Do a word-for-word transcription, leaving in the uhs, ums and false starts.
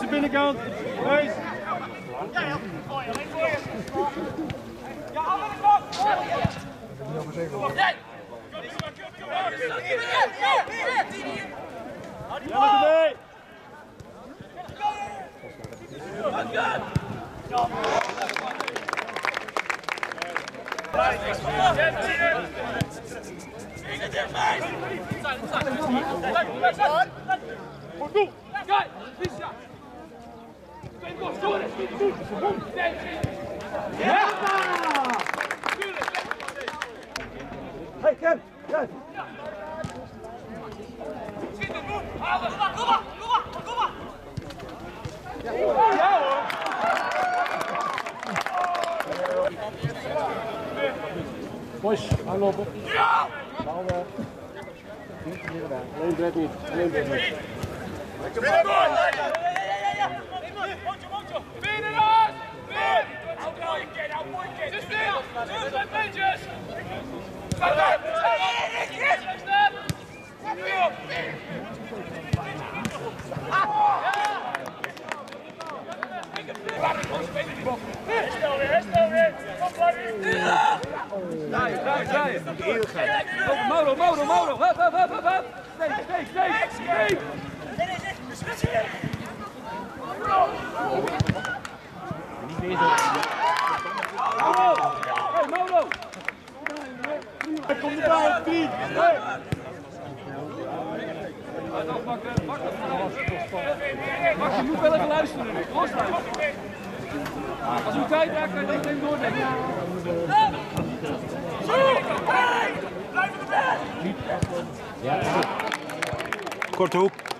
de binnenkant. Neus. Ja, ja. Mooi, alleen voor je. Ja, andere kant. Nee. Ja, erbij. Hey, Ken! Ken! Schiet het, boem! Halen! Kom maar, kom maar, kom maar! Ja hoor! Boys, aanlopen. Ja! Bal weg. Alleen Brett niet. Alleen Brett niet. Lekker bal! Ja, ja, ja! Mootje, mootje! Binnen eruit! Binnen! Hou mooi, Ken, hou mooi, Ken! Zit stil! Zit twee beentjes! Ga eruit! Herstel weer, herstel weer! Kom maar weer! Draai, draai, draai! Mauro, Mauro, Mauro! Hup, hup, hup, hup, hup! Steek, steek, steek! Steek! Niet bezig. Mauro! Hey, Mauro! Hij komt erbij, vriend! Hey! Max, je moet wel even luisteren nu. Losluisteren. Als u tijd raakt, kan je dat meteen doordenken. Blijf in de bed! Korte hoek.